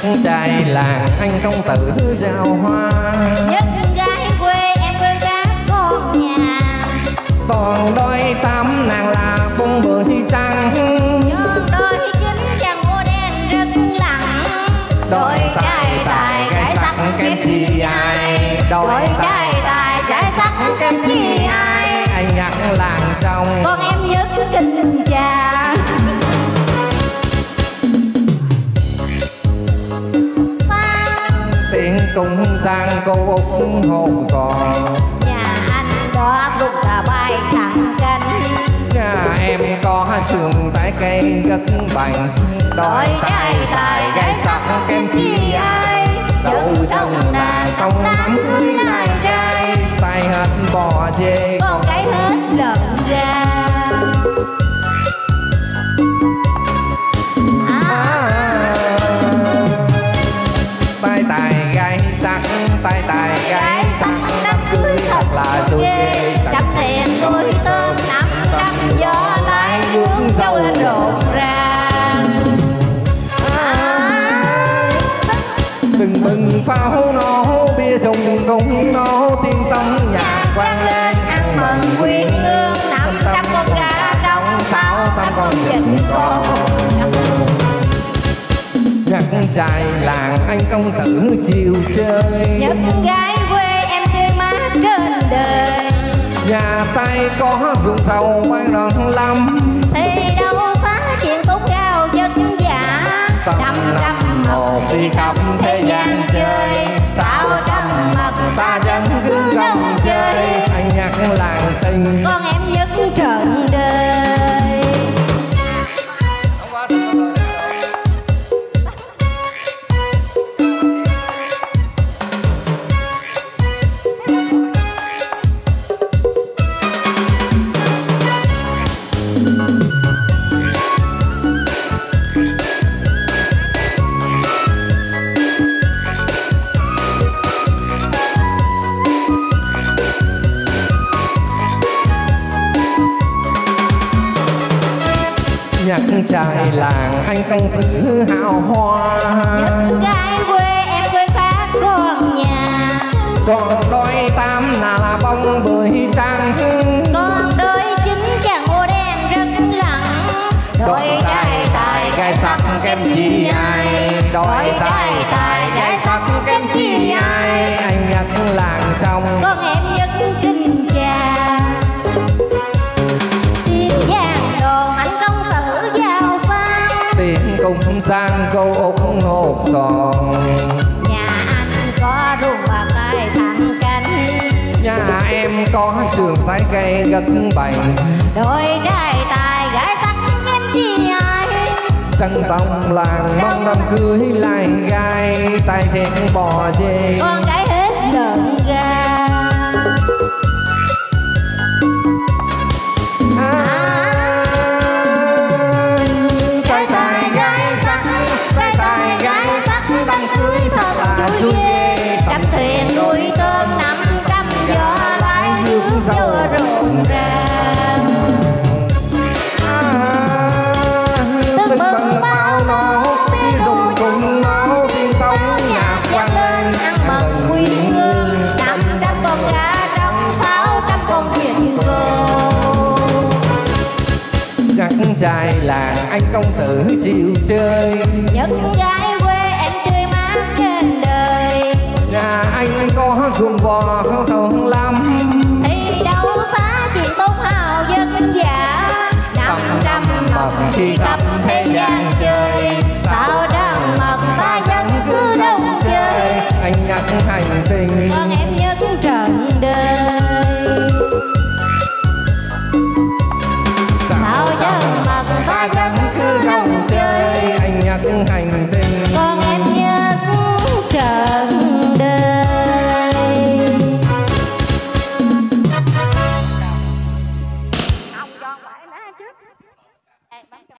trai làng anh công tử giao hoa. Nhất gái quê em quê các con nhà. Còn đôi tám nàng là bông bưởi trắng. Nhưng đôi chính chàng ô đen rất lặng. Đôi trai tài gái sắc kém chi ai. Đôi trai tài gái sắc kém chi ai. Anh nhắc làng trong con em nhất kinh cha. tiếng cung sang cô út hồn giòn. Nhà anh đó cũng là bay thẳng cánh. Nhà em có sườn trái cây rất bành. Đôi trai tài gái sắc kém chi ai. Dẫu trong nàng trong đám cưới lại trai. Tay hết bò dê con cái hết lợn ra. tay tài gái sắc, tay tài gái sắc, đám cưới thật là vui ghê. Đắp tiền nuôi tôm 500 gió lái vuông dâu lên rộn ràng. Bừng bừng pháo nổ bia trùng cùng nổ tiếng tông nhạc vang lên ăn mừng quyên ương 500 con gà đông 600 con vịt con. Nhạc trai làng anh công tử chiều chơi. Nhất gái quê em chơi mát trên đời. Nhà tay có ruộng sầu quang đòn lắm. Thì đâu xá chuyện tốt cao dân giả. 500 một đi khắp thế gian chơi. 600 mật xa dân cứ đông chơi. Anh nhắc làng tình con em nhất trọn đời. nhạc trai làng anh công tử hào hoa. Nhất gái quê em quê khác con nhà. Còn đôi tám là bông bưởi sang. Còn đôi chính chàng ô đen rất lặng. Đôi trai tài gái sắc kém chi ai. Đôi trai tài gái sắc kém chi ai. Anh nhắc làng trong con em nhất kinh cha. Tiếng giang đồn anh công tử giàu sang. tiếng cùng sang câu út hột giòn. Nhà anh có ruộng bạc tay thẳng cánh. Nhà em có sườn trái cây rất bành. Đôi trai tài gái sắc kém chi ai. Dân tông làng mong đám cưới lại gai. Tay thét bò dê con cái hết lợn gà. Trai tài gái sắc, trai tài gái sắc, đám cưới thật là vui ghê. Đắp thuyền nuôi tôm 500 gió lái vuông dâu rộn ràng. Từng bừng bao nổ bia rượu cùng nổ tiếng tông nhạc vang lên ăn mừng quyên ương 500 con gà trong 600 con vịt cô. nhạc trai làng anh công tử chịu chơi. Nhất gái quê em chơi mát trên đời. Nhà anh có ruộng bò không thơm lắm. Thì đâu xá chuyện tốt hào dân giả. 500 mật đi khắp thế gian chơi. 600 mật ta dân cứ đông chơi. Anh nhắc hành tình con em nhất trọn đời. 600 mật ta dân cứ đông chơi. anh nhắc hành tình Con em nhất trọn đời. Không, con phải lá trước.